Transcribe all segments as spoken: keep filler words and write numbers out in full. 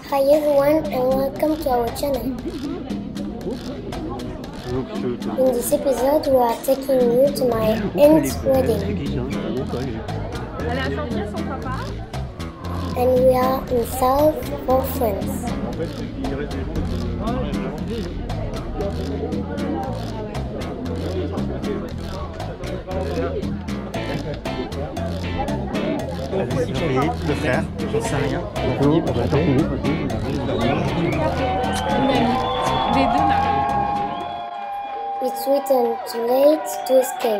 Hi everyone and welcome to our channel. In this episode we are taking you to my aunt's wedding. And we are in South for France. Le frère, j'en sais rien. It's written too late to escape.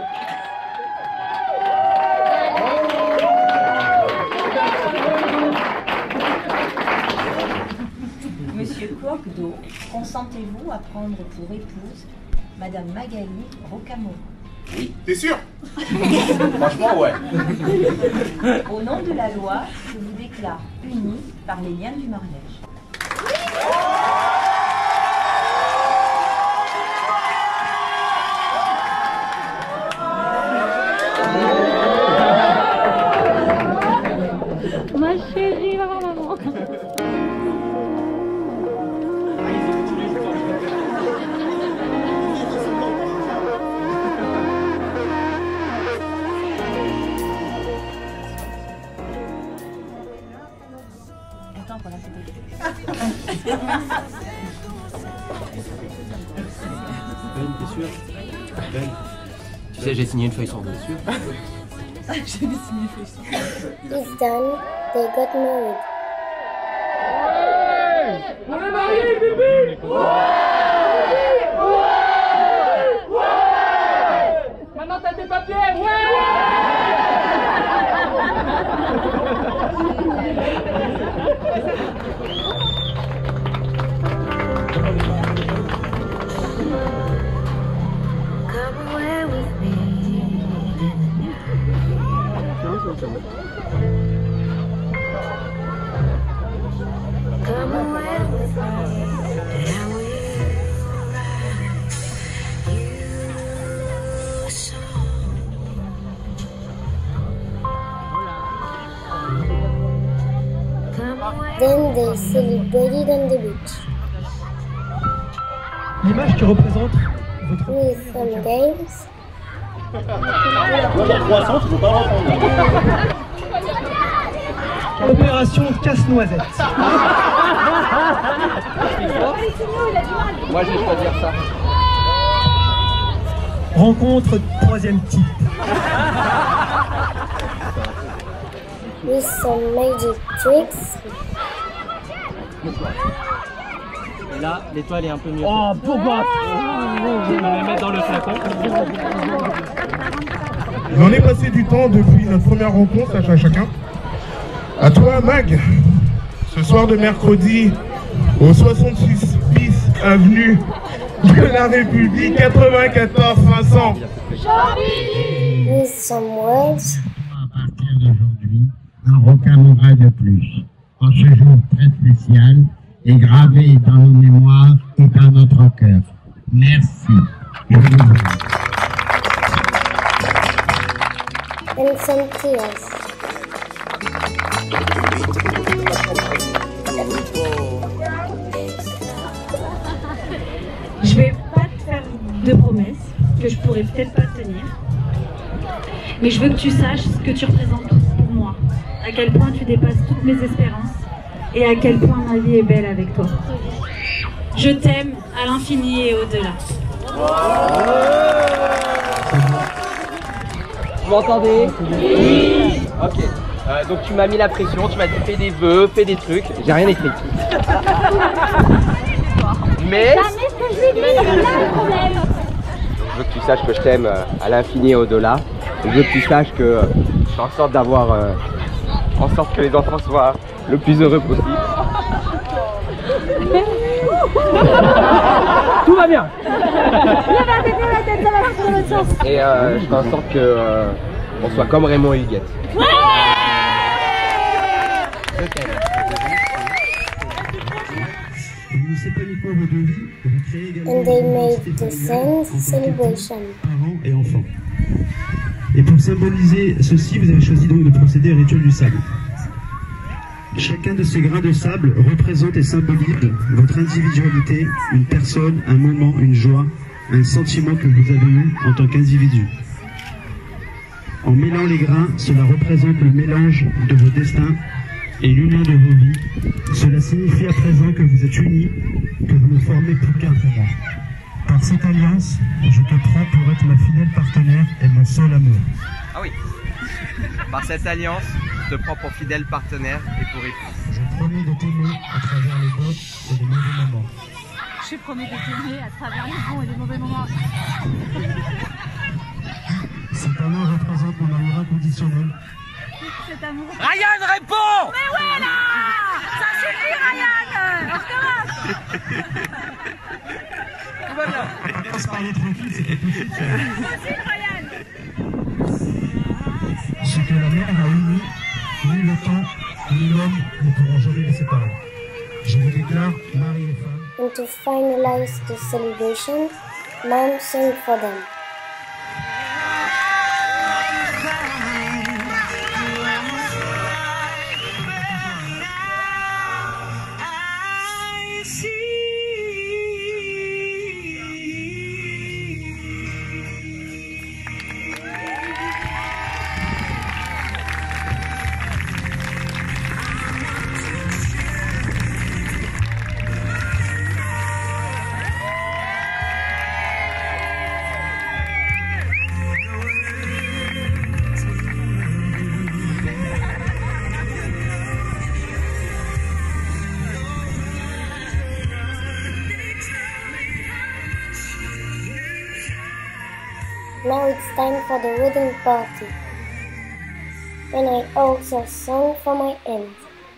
Monsieur Quoque-d'Eau, consentez-vous à prendre pour épouse Madame Magali Rocamora? Oui. T'es sûr? Franchement, ouais. Au nom de la loi, je vous déclare unis par les liens du mariage. Ma chérie, maman, maman. Attends, voilà, c'était... Ben, t'es sûr? Ben, tu sais, j'ai signé une feuille sur deux, sûr? J'ai signé une feuille sur deux. It's done, they got married. On est mariés, bébé! Ouais! Ouais! Ouais! Maintenant t'as tes papiers! Come away with me. Come away with me. And I will write you a song. Then they celebrated on the beach. L'image qui représente votre... With some games. Opération casse-noisette. Moi, je vais choisir ça. Rencontre troisième type. With some magic tricks. Et là, l'étoile est un peu mieux. Oh, beau gosse! Je vais me la mettre dans le flacon. Il en est passé du temps depuis notre première rencontre, sachez à chacun. À toi, Mag, ce soir de mercredi, au soixante-six bis avenue de la République, quatre-vingt-quatorze cinq cents. With some words. À partir d'aujourd'hui, un Rocamora de plus. En ce jour très spécial, est gravé dans nos mémoires et dans notre cœur. Merci. Je vous remercie. And some tears. Je vais pas te faire de promesses que je pourrais peut-être pas tenir. Mais je veux que tu saches ce que tu représentes pour moi. À quel point tu dépasses toutes mes espérances. Et à quel point ma vie est belle avec toi. Je t'aime à l'infini et au-delà. Vous m'entendez? Oui. Ok. Euh, donc tu m'as mis la pression, tu m'as dit fais des vœux, fais des trucs. J'ai rien écrit. Mais... Je veux que tu saches que je t'aime à l'infini et au-delà. Je veux que tu saches que je fais en sorte d'avoir... Euh, en sorte que les enfants soient le plus heureux possible. Tout va bien. Et euh, je fais en sorte que euh, on soit comme Raymond et Huguette. Ouais. And they made the same celebration. Parents et enfants. Et pour symboliser ceci, vous avez choisi donc de procéder au rituel du sable. Chacun de ces grains de sable représente et symbolise votre individualité, une personne, un moment, une joie, un sentiment que vous avez eu en tant qu'individu. En mêlant les grains, cela représente le mélange de vos destins et l'union de vos vies. Cela signifie à présent que vous êtes unis, que vous ne formez plus qu'un pour moi. Par cette alliance, je te prends pour être ma fidèle partenaire et mon seul amour. Ah oui. Par cette alliance, je te prends pour fidèle partenaire et pour épouse. Je promets de t'aimer à travers les bons et les mauvais moments. Je promets de t'aimer à travers les bons et les mauvais moments. Cet amour représente mon amour inconditionnel. Cet amour... Ryan répond! Mais ouais là! Ça suffit Ryan! On recommence! Tout va bien. On passe par les tranquilles, c'était possible. Possible Ryan! Ce que la mer a uni, ni le temps, ni l'homme ne pourront jamais les séparer. Je vous déclare mari et femme. And to finalize the celebration, Mom sang for them. Now it's time for the wedding party, and I also sang for my aunt.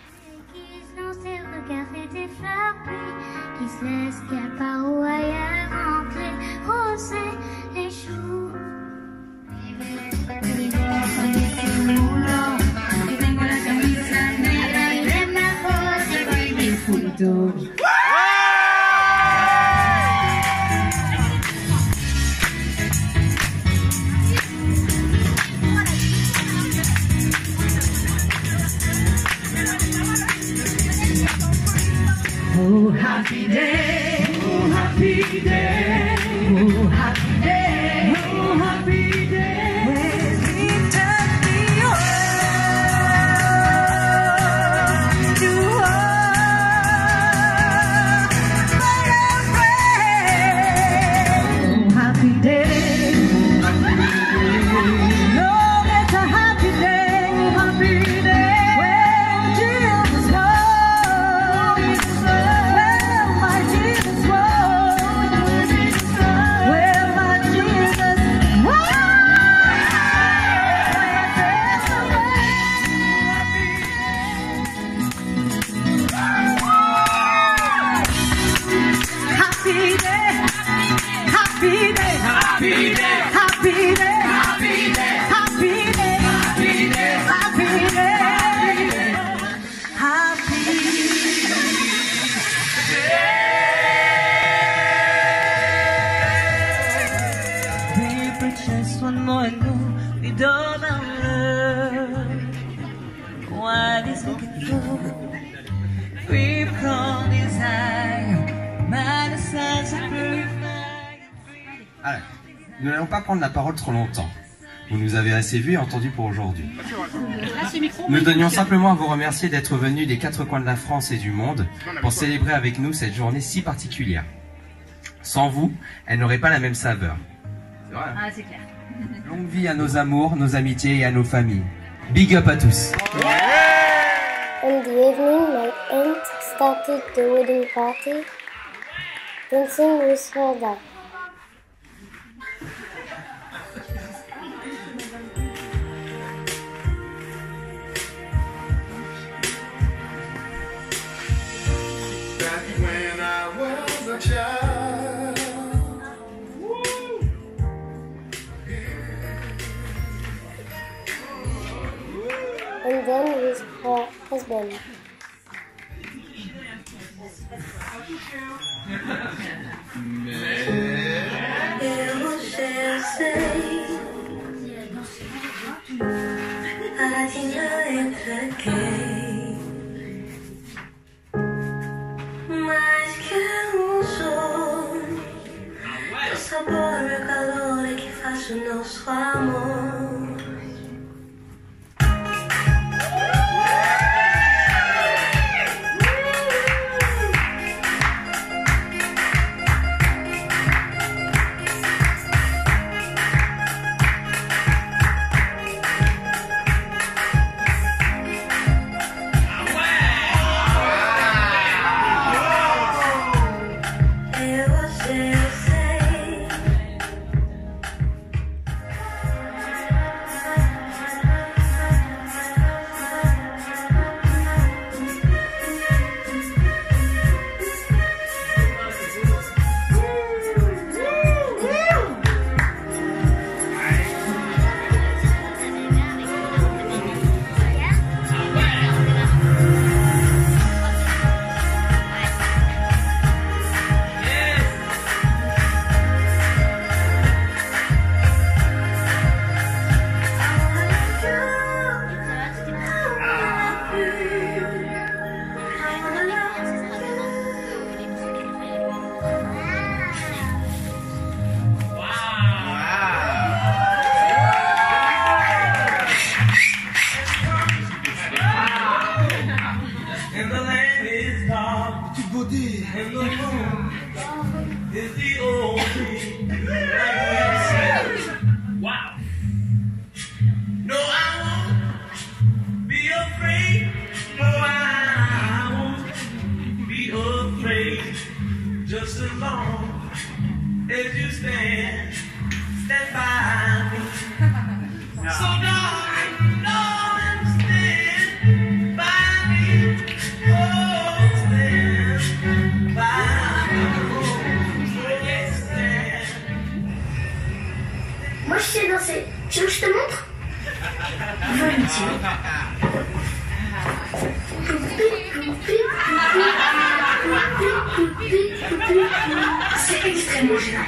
Oh happy day, oh happy day, oh happy day, oh happy day. When we turn the world to oh happy day, no, it's a happy day, happy day. When Jesus Happy day, happy day, happy day, happy day, happy day, happy day, happy day, happy day. We purchase one more and go, we don't love. What is looking for? We call desire, man, the sense of proof. Alors, nous n'allons pas prendre la parole trop longtemps. Vous nous avez assez vus et entendus pour aujourd'hui. Nous tenions simplement à vous remercier d'être venus des quatre coins de la France et du monde pour célébrer avec nous cette journée si particulière. Sans vous, elle n'aurait pas la même saveur. C'est vrai. Ah, c'est clair. Longue vie à nos amours, nos amitiés et à nos familles. Big up à tous. In the evening, my aunt started the wedding party. Dancing with her dad. Back when I was a child, and then with her husband. sapore e calore che fa sul nostro amore. Just as long as you stand, stand by me. So darling, darling, stand by me. Oh, stand by me. Oh, yes, stand. Moi, je sais danser. Tu veux que je te montre? C'est extrêmement gênant.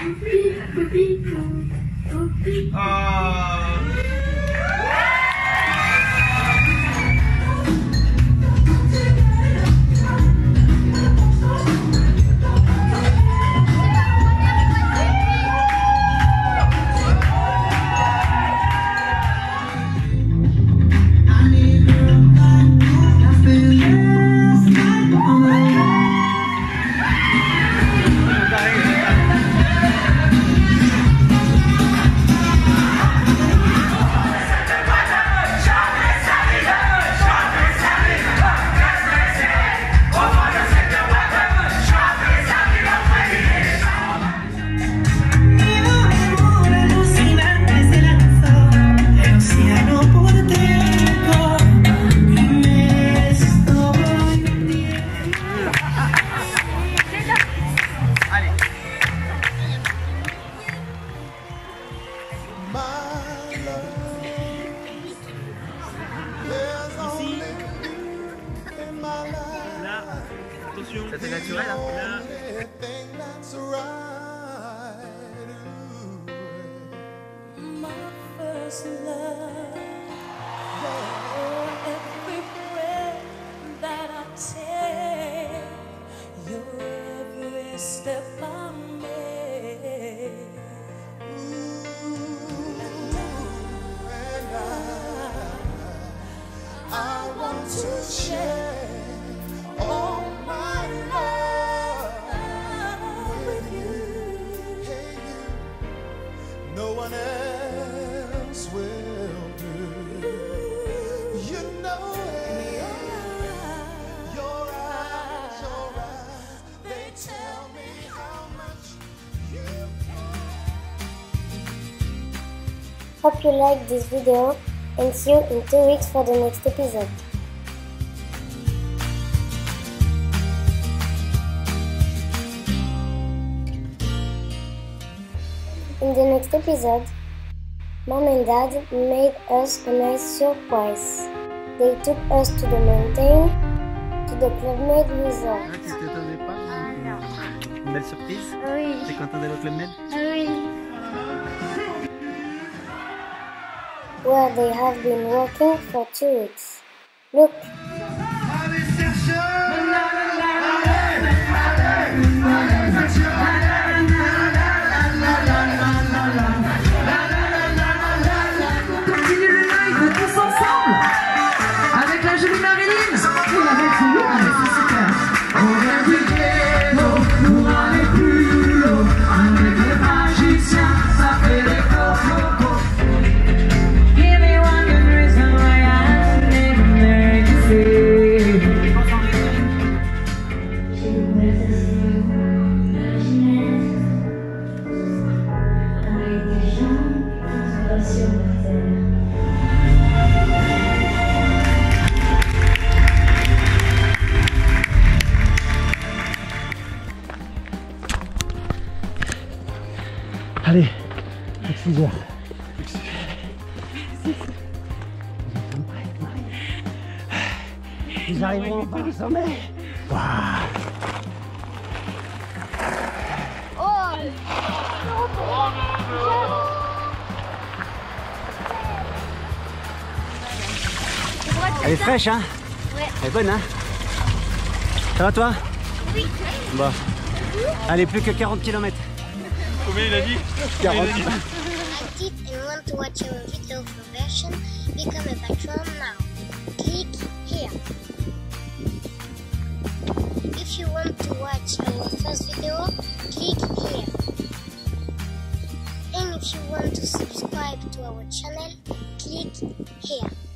C'était naturel, hein? Hope you liked this video and see you in two weeks for the next episode. In the next episode, Mom and Dad made us a nice surprise. They took us to the mountain, to the Club Med resort. Ah, tu t'attendais pas? Une belle surprise? Oui. T'es content d'aller au Club Med? Oui. Where they have been working for two weeks. Look. La la la la la la la la la la la la la la la six heures. Ils arriveront pas au sommet. Wow. Elle est fraîche, hein? Ouais. Elle est bonne, hein? Ça va, toi? Oui. Bon. Allez, plus que quarante kilomètres. Combien il a dit? quarante. Like it and want to watch our video full version, become a patron now. Click here. If you want to watch our first video, click here. And if you want to subscribe to our channel, click here.